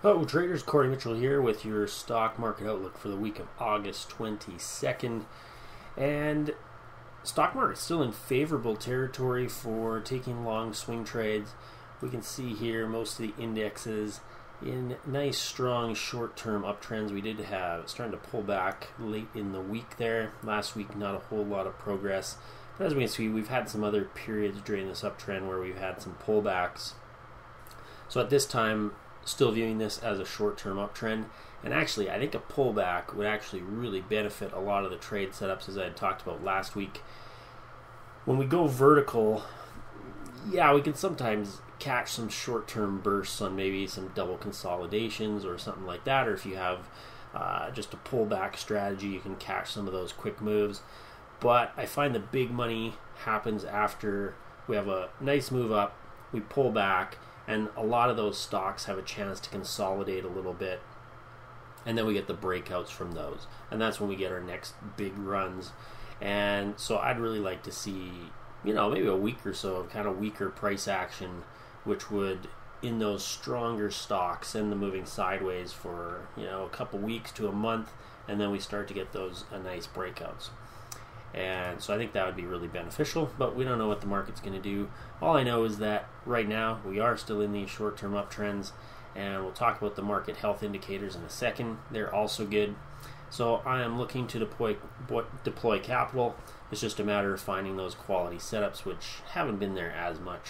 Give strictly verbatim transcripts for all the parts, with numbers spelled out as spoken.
Hello traders, Corey Mitchell here with your stock market outlook for the week of August twenty-second. And stock market's still in favorable territory for taking long swing trades. We can see here most of the indexes in nice strong short-term uptrends. We did have starting to pull back late in the week there. Last week not a whole lot of progress. But as we can see, we've had some other periods during this uptrend where we've had some pullbacks. So at this time, still viewing this as a short-term uptrend, and actually I think a pullback would actually really benefit a lot of the trade setups as I had talked about last week. When we go vertical, yeah, we can sometimes catch some short-term bursts on maybe some double consolidations or something like that, or if you have uh, just a pullback strategy, you can catch some of those quick moves. But I find the big money happens after we have a nice move up, we pull back, and a lot of those stocks have a chance to consolidate a little bit. And then we get the breakouts from those. And that's when we get our next big runs. And so I'd really like to see, you know, maybe a week or so of kind of weaker price action, which would, in those stronger stocks, send them moving sideways for, you know, a couple weeks to a month. And then we start to get those uh, nice breakouts. And so I think that would be really beneficial, but we don't know what the market's going to do. All I know is that right now we are still in these short-term uptrends, and we'll talk about the market health indicators in a second. They're also good. So I am looking to deploy deploy capital. It's just a matter of finding those quality setups, which haven't been there as much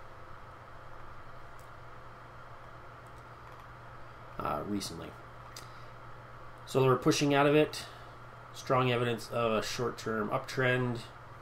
uh, recently. So we're pushing out of it. Strong evidence of a short-term uptrend.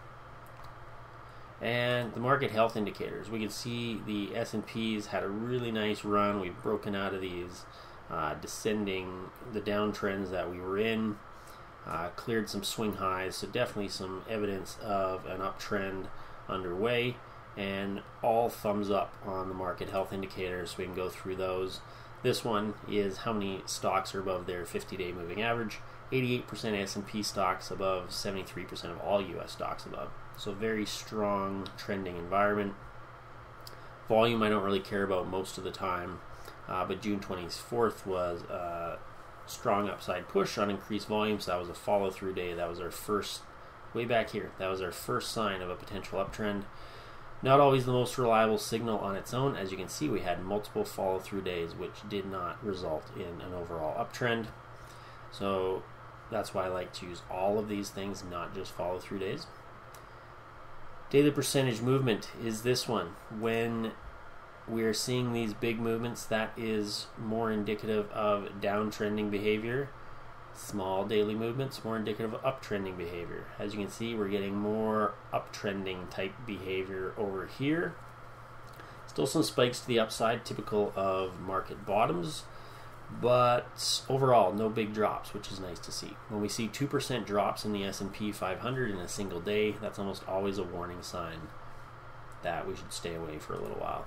And the market health indicators. We can see the S and P's had a really nice run. We've broken out of these uh, descending, the downtrends that we were in. Uh, cleared some swing highs. So definitely some evidence of an uptrend underway. And all thumbs up on the market health indicators. So we can go through those. This one is how many stocks are above their fifty-day moving average. eighty-eight percent S and P stocks above, seventy-three percent of all U S stocks above. So very strong trending environment. Volume I don't really care about most of the time, uh, but June twenty-fourth was a strong upside push on increased volume, so that was a follow-through day. That was our first, way back here, that was our first sign of a potential uptrend. Not always the most reliable signal on its own. As you can see, we had multiple follow-through days, which did not result in an overall uptrend. So that's why I like to use all of these things, not just follow-through days. Daily percentage movement is this one. When we're seeing these big movements, that is more indicative of downtrending behavior. Small daily movements, more indicative of uptrending behavior. As you can see, we're getting more uptrending type behavior over here. Still some spikes to the upside, typical of market bottoms. But overall, no big drops, which is nice to see. When we see two percent drops in the S and P five hundred in a single day, that's almost always a warning sign that we should stay away for a little while.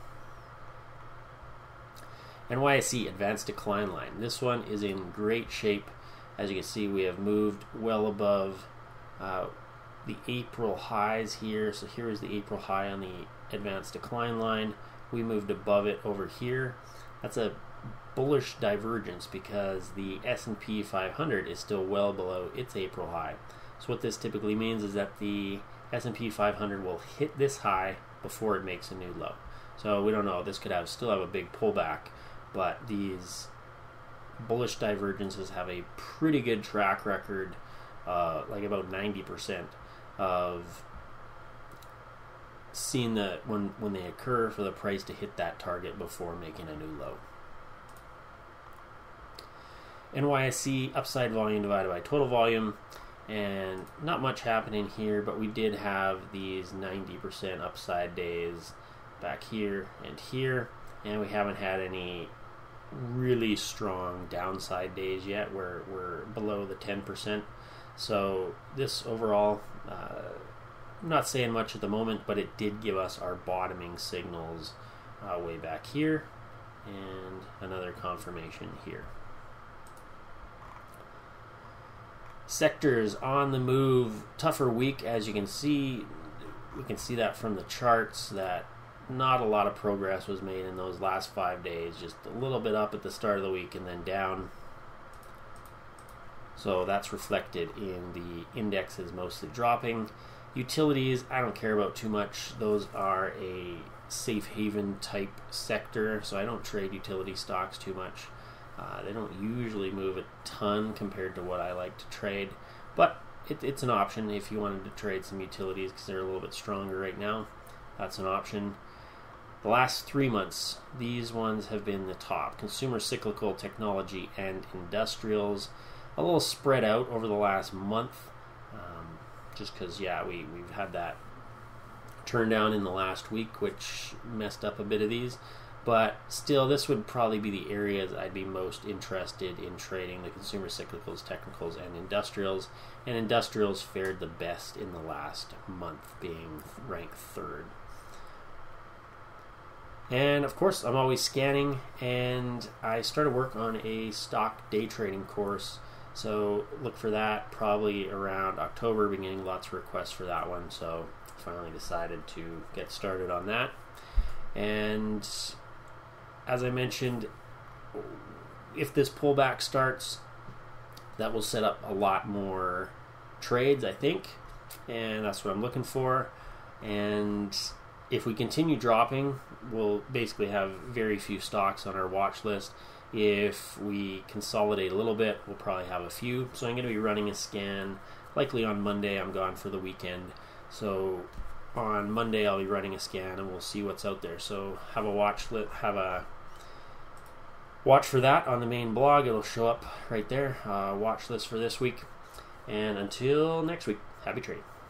N Y S E, advanced decline line. This one is in great shape. As you can see, we have moved well above uh, the April highs here. So here is the April high on the advanced decline line. We moved above it over here. That's a bullish divergence because the S and P five hundred is still well below its April high. So what this typically means is that the S and P five hundred will hit this high before it makes a new low. So we don't know. This could have still have a big pullback, but these bullish divergences have a pretty good track record, uh, like about ninety percent of seeing that when, when they occur for the price to hit that target before making a new low. N Y S E upside volume divided by total volume, and not much happening here, but we did have these ninety percent upside days back here and here, and we haven't had any really strong downside days yet. We're, we're below the ten percent. So this overall, uh, I'm not saying much at the moment, but it did give us our bottoming signals uh, way back here, and another confirmation here. Sectors on the move, tougher week. As you can see, we can see that from the charts that not a lot of progress was made in those last five days. Just a little bit up at the start of the week and then down. So that's reflected in the indexes mostly dropping. Utilities, I don't care about too much. Those are a safe haven type sector, so I don't trade utility stocks too much. Uh, they don't usually move a ton compared to what I like to trade, but it, it's an option if you wanted to trade some utilities because they're a little bit stronger right now. That's an option. The last three months, these ones have been the top: consumer, cyclical, technology, and industrials. A little spread out over the last month, um, just because, yeah, we, we've had that turn down in the last week, which messed up a bit of these. But still, this would probably be the areas I'd be most interested in trading: the consumer, cyclicals, technicals, and industrials. And industrials fared the best in the last month, being ranked third. And of course, I'm always scanning, and I started work on a stock day trading course. So look for that probably around October, beginning. Lots of requests for that one. So finally decided to get started on that. And as I mentioned, if this pullback starts, that will set up a lot more trades, I think. And that's what I'm looking for. And if we continue dropping, we'll basically have very few stocks on our watch list. If we consolidate a little bit, we'll probably have a few. So I'm going to be running a scan. Likely on Monday. I'm gone for the weekend. So on Monday I'll be running a scan and we'll see what's out there. So have a watch list, have a watch for that on the main blog. It'll show up right there. Uh, watch list for this week. And until next week, happy trading.